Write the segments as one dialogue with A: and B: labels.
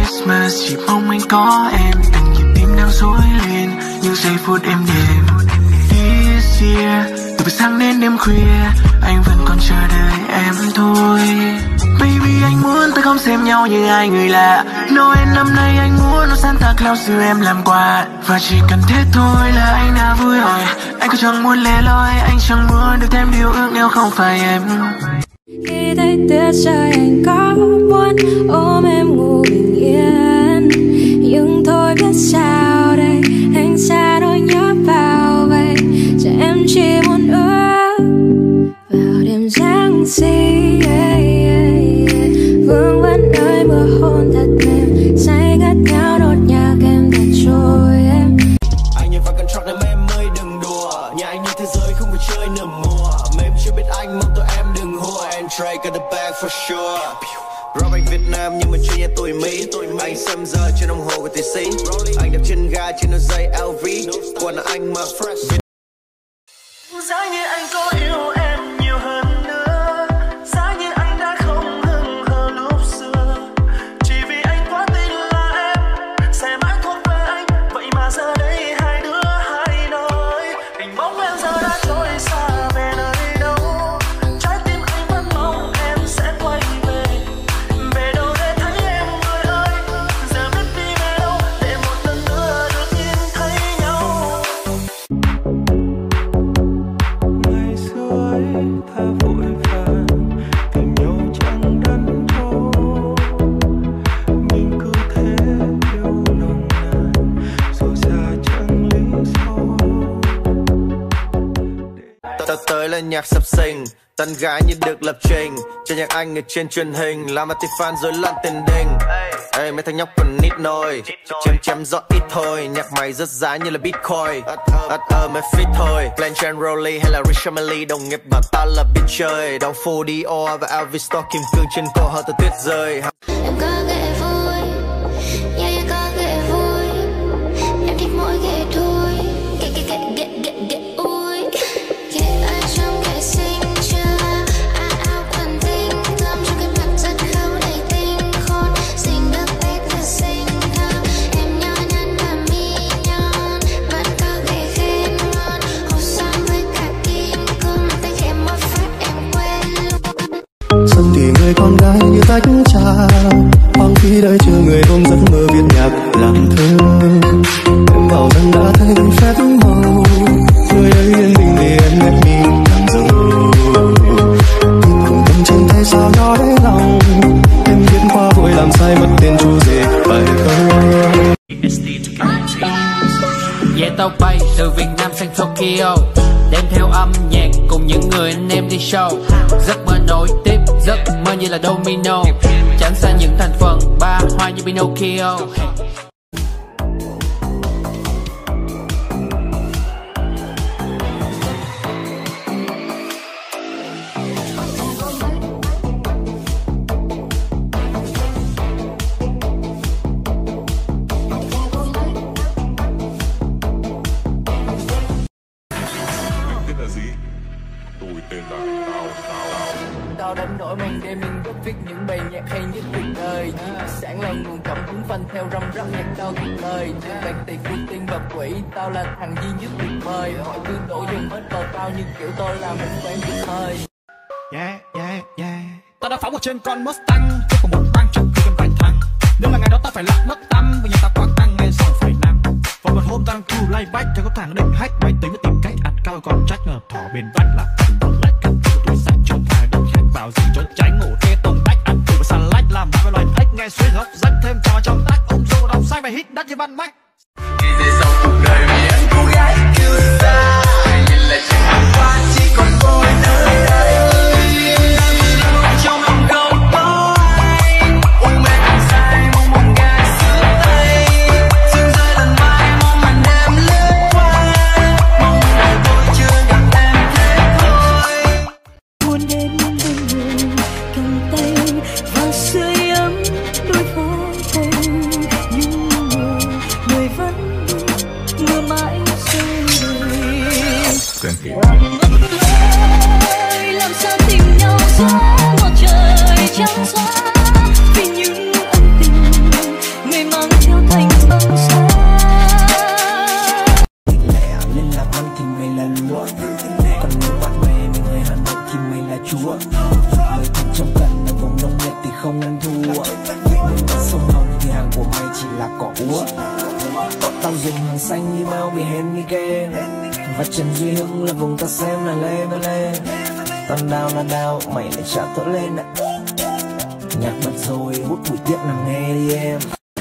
A: Christmas chỉ mong anh có em, từng nhịp tim đang rối lên những giây phút êm đềm. This year từ buổi sáng đến đêm khuya anh vẫn còn chờ đợi em thôi. Baby anh muốn ta không xem nhau như hai người lạ. Noel năm nay anh muốn nó Santa Claus đưa em làm quà, và chỉ cần thế thôi là anh đã vui rồi. Anh cũng chẳng muốn lẻ loi, anh chẳng muốn được thêm điều ước nếu không phải em.
B: Khi thấy tiết trời anh có muốn ôm em ngủ bình yên, nhưng thôi biết sao đây, anh xa nỗi nhớ vào vậy. Cho em chỉ muốn ước vào đêm Giáng sinh, vương vấn nơi mưa hôn thật mềm, say ngất ngáo nốt nhạc em thật trôi em.
C: Anh như phải contract nên em ơi đừng đùa, nhà anh như thế giới không có chơi nửa mùa. Mà em chưa biết anh mong tụi em đừng hùa, and Trey got the bag for sure. Robin Việt Nam nhưng mà chuyên nhà tuổi Mỹ. Anh xem giờ trên đồng hồ của tỷ sĩ. Anh đập chân ga trên đôi giày LV, còn là anh mà fresh.
A: Giá như anh có yêu em nhiều hơn nữa, giá như anh đã không hững hờ lúc xưa, chỉ vì anh quá tin là em sẽ mãi thuộc về anh. Vậy mà giờ đây hai đứa hai nói, hình bóng em giờ đã trôi xa về nơi đâu. Trái tim anh vẫn mong em sẽ quay về, về đâu để thấy em người ơi. Giờ biết đi về đâu để một lần nữa được nhìn thấy nhau. Ngày xưa ấy ta vội vàng tìm nhau chẳng đắn đo, mình cứ thế yêu nồng nàn rồi xa chẳng lý do.
C: Ta tới là nhạc sập sình, tán gái như được lập trình, cho nhạc anh ở trên truyền hình, làm mà fan rồi lăn tiền đình. Ê mấy thằng nhóc còn nít nồi, chém gió ít thôi, nhạc mày rất giá như là Bitcoin. Mày fit thôi, Blanchard Rolly hay là Richard Mille, đồng nghiệp bảo tao là biết chơi. Đóng phố Dior và Elvis to kim cương trên cổ hơi từ tuyết rơi.
B: Em có ghệ vui, yeah yeah có ghệ vui, em thích mỗi ghệ thôi, ghệ ui. Ghệ ai trong ghệ sinh chưa, áo quần tinh thơm trong cái mặt rất khâu đầy tinh khôn, xinh được tết thật xinh thơm, em nhỏ nhắn và mi nhon, vẫn có ghệ khen ngon, hộp son với cả kim cương, tay khẽ một phát em quên luôn.
D: Xuân thì người con gái như tách trà, hoang phí đời chờ người ôm giấc mơ viết nhạc làm thơ. Em bảo rằng đã thấy phép màu, người ấy yên bình để em nét mình làm dấu. Cùng tâm trên tay sao đó để lòng, em viết qua vội làm sai mất tên chú rể bài thơ.
E: Về tàu bay từ Việt Nam sang Tokyo, đem theo âm nhạc cùng những người anh em đi show. Giấc mơ nối tiếp, giấc mơ như là domino, tránh xa những thành phần ba hoa như Pinocchio.
F: Tao đánh đổi màn đêm nhưng rất viết những bài nhạc hay nhất cuộc đời. Sáng là nguồn cảm hứng phanh theo răm rắp nhạc tao tuyệt lời. Trên bàn tiệc của tiên và quỷ, tao là thằng duy nhất tuyệt vời. Mọi thứ đổ dồn hết vào tao như kiểu tôi là một quen tuyệt thời.
G: Yeah, yeah, yeah. Tao đã phóng một trên con Mustang, chưa có một băng trong khi em vài thằng. Nếu là ngày đó tao phải lạc mất tâm, vì nhà tao quá tăng nghe 6,5. Và một hôm tao đang thu lay bách, thấy có thằng định hack máy tính và tìm cách ăn cao còn trách ngờ thỏ bên vách là thằng lách cắt tuổi sáng cho thai đồng hành vào gì cho tránh ngủ kê tông đách ăn từ và salad làm hai loài ếch nghe suy hấp dẫn thêm trò trong tách ôm dù đọc sai bài hit đắt như ban mách.
A: Khi về sau cuộc đời vì anh cô gái yêu xa, nhìn lại chuyện hôm qua chỉ còn tôi nơi đây. Trong lòng không có ai, ôm em càng dài mong mong gái xưa tay. Sương rơi lần mai mong màn đêm lướt qua, mong đời tôi chưa gặp em thế thôi.
B: Muốn đến bên người cầm tay và sưởi ấm đôi vai anh, nhưng người vẫn
H: rừng hàng xanh như bao biển hên như kê. Và Trần Duy Hưng là vùng ta xem là lê. Toàn đào là đào, mày lại trả thở lên ạ. Nhạc bật rồi, hút bụi tiếp nằm nghe đi em.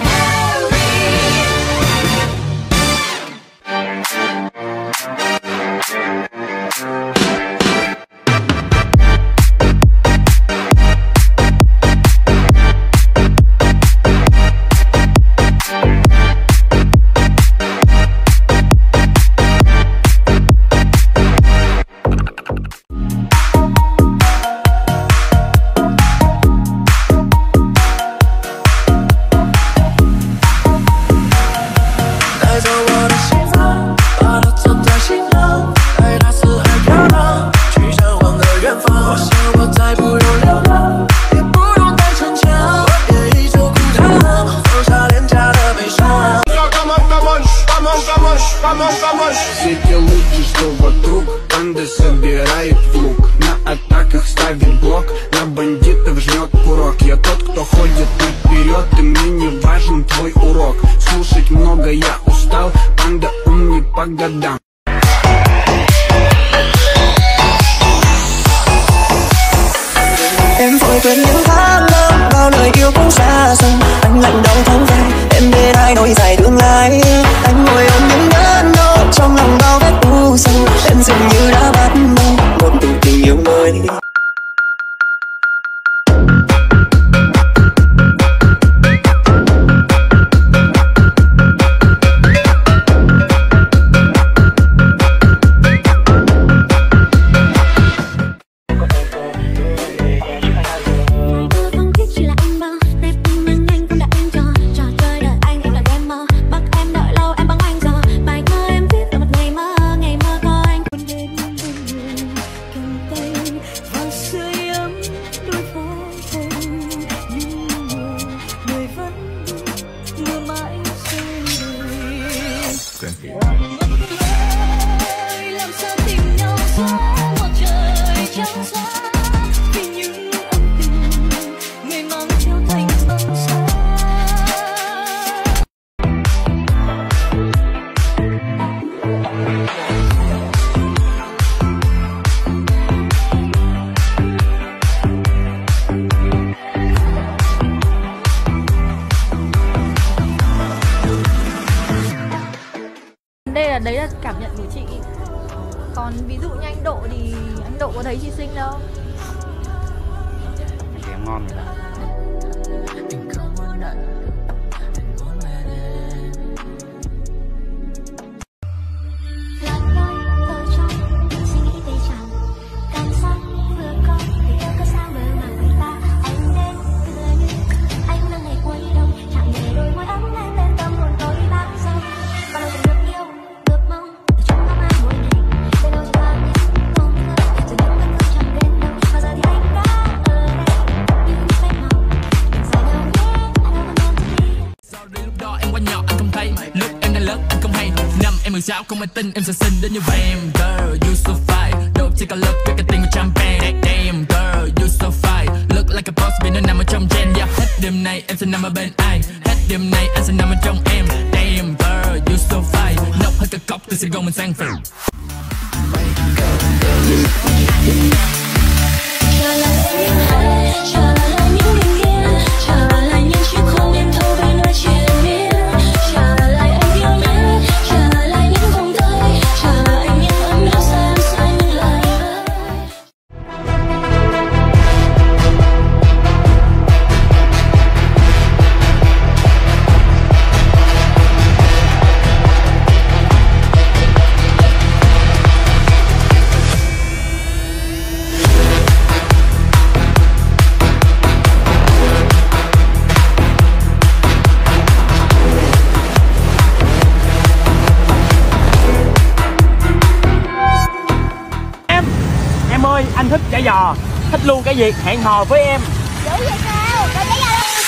I: Все те лужи, что вокруг, банда собирает в лук. На атаках ставит блок, на бандитов жмет курок. Я тот, кто ходит наперед, и мне не важен твой урок. Слушать много я устал, панда умник по годам.
H: Em vội quên những tháng năm, bao lời yêu cũng xa dần. Anh lạnh đầu tháng về, em bên ai nối dài tương lai. Anh ngồi ôm những nhớ nốt trong lòng bao vết u sầu. Em dường như đã bắt đầu một cuộc tình yêu mới.
J: Đấy là cảm nhận của chị. Còn ví dụ như anh Độ thì anh Độ có thấy chị xinh đâu?
K: Thì em ngon rồi.
E: Em 16 không ai tin em sẽ xinh đến như vậy. Em girl, you so fine. Dope take a look at cái tiền của champagne. Damn girl, you so fine. Look like a boss vì nó nằm ở trong gen. Yeah, hết đêm nay em sẽ nằm ở bên ai. Hết đêm nay anh sẽ nằm ở trong em. Damn girl, you so fine. Nốc hết cả cốc từ Sài Gòn mình sang phim.
L: Em ơi, anh thích chả giò, thích luôn cái việc hẹn hò với em.
B: Dữ vậy sao? Coi chả giò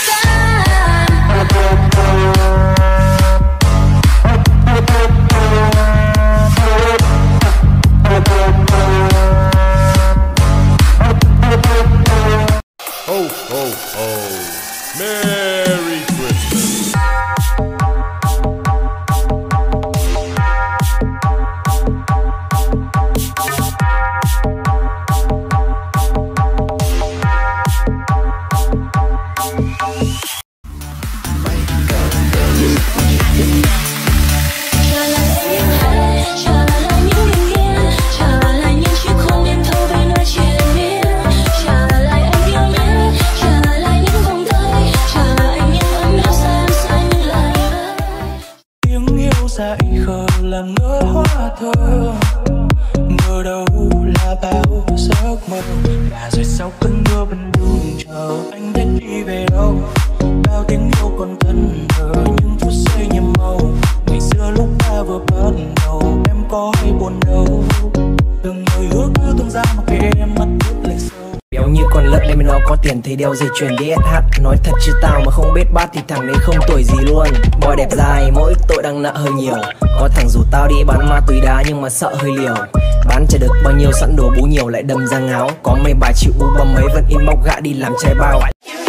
M: Ho, ho, ho. Merry Christmas.
A: dại khờ làm ngỡ hoa thơ, ngờ đâu là bao giấc mơ. Và rồi sau cơn mưa vẫn đung chờ anh biết đi về đâu. Bao tiếng yêu còn thân thờ những phút giây nhiệm màu. Ngày xưa lúc ta vừa bắt đầu em có hay buồn đâu. Từng lời hứa cứ tung ra mặc kệ em mắt ướt lệ sâu.
K: Béo như con lợn nên nó có tiền thì đeo dây chuyền DSH. Nói thật chứ tao mà không biết bắt thì thằng đấy không tuổi gì luôn. Boy đẹp dài mỗi tội đang nợ hơi nhiều. Có thằng rủ tao đi bán ma túy đá nhưng mà sợ hơi liều. Bán chả được bao nhiêu sẵn đồ bú nhiều lại đâm ra ngáo. Có mấy bà chịu u bầm mấy vẫn inbox gạ đi làm chai bao.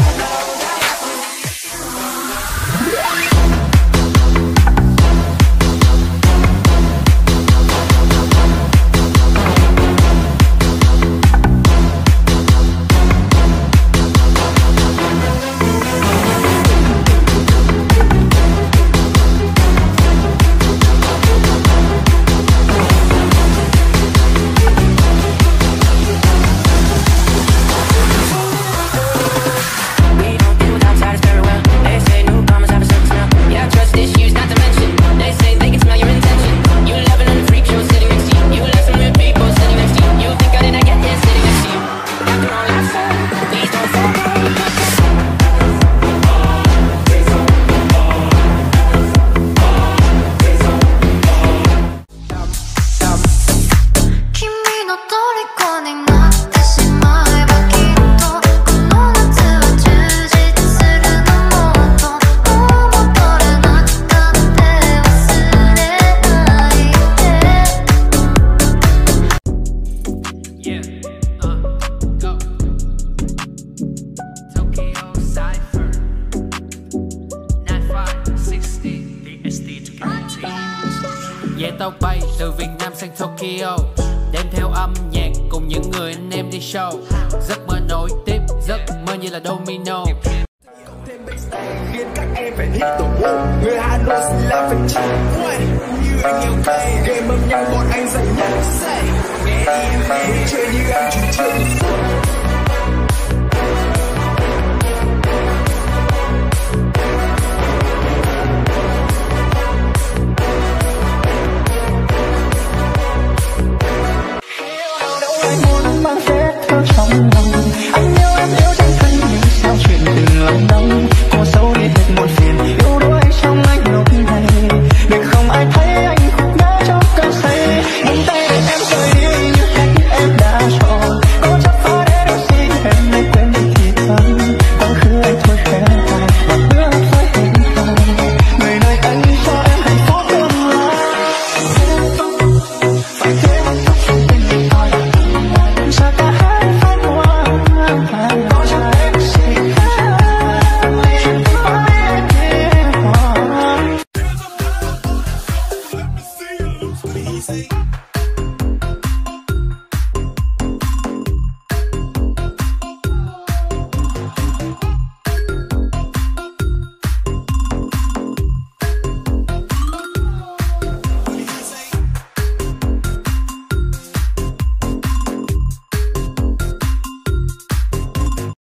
E: Vé tàu bay từ Việt Nam sang Tokyo, đem theo âm nhạc cùng những người anh em đi show. Giấc mơ nối tiếp, giấc mơ như là domino.
A: Khiến các em phải hit tổ quốc. Người Hà Nội xin là phải chịu quay. Như anh yêu cây, game âm nhạc bọn anh dành nhất. Nghe đi em chơi như anh chủ trương.